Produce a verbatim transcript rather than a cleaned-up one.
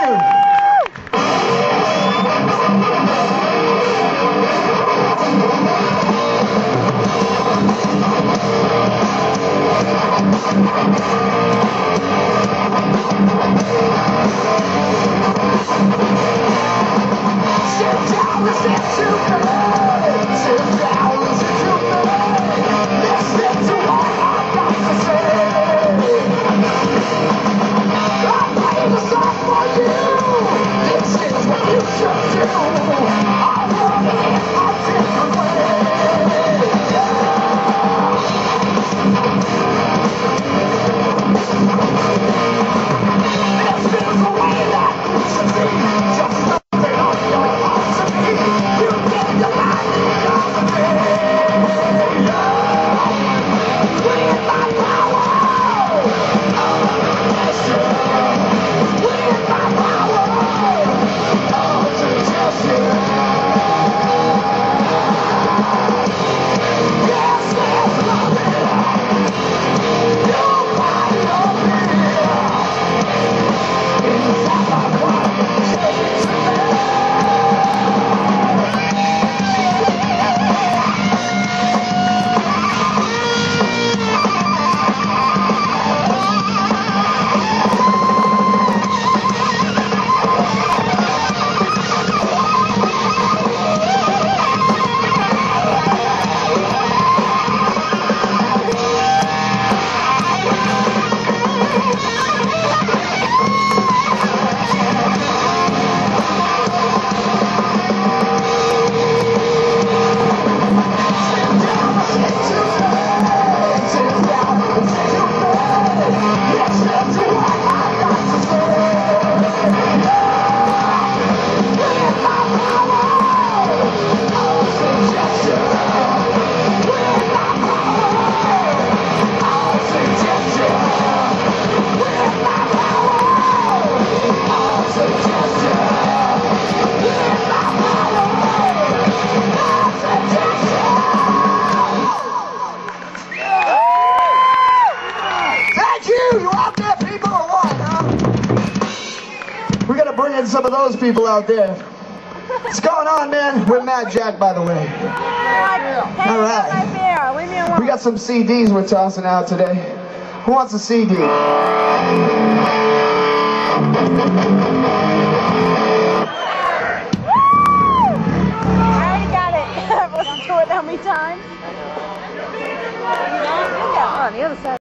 Some of those people out there. What's going on, man? We're Mad Jack, by the way. Hey, all right. Leave me alone. We got some C Ds we're tossing out today. Who wants a C D? I already got it. I've listened to it how many times? Yeah, on the other side.